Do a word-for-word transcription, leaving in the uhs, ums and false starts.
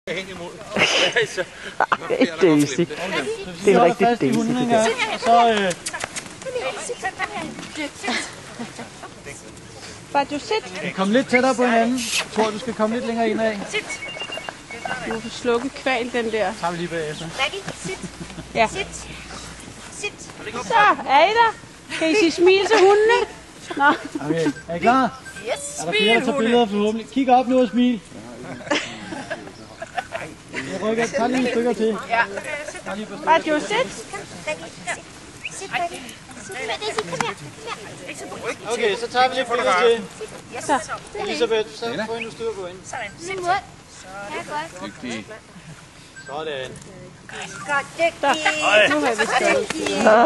Hen imod. Ikke Daisy. Det er en rigtig Daisy, det der. Så, øh... Bare du sit. Kom lidt tættere på hinanden. Jeg tror, du skal komme lidt længere indad. Sit. Du kan slukke kval, den der. Tager vi lige bagefter. Sit. Ja. Sit. Sit. Så, er I der? Kan I sige smil til hundene? Nå. Okay, er I klar? Yes. Er der flere, der tager billeder forhåbentlig? Kig op nu og smil. Jeg rykker, tager lige et stykker til. Ja. Bare du sit. Sit, Daddy. Sit med det. Sit, kom her. Ikke så på ryggen. Okay, så tager vi lige billeder til. Yes. Elisabeth, så får I nu styr på hende. Sådan. Sit. Dygtig. Sådan. Godt, dygtig. Nu har vi skrevet.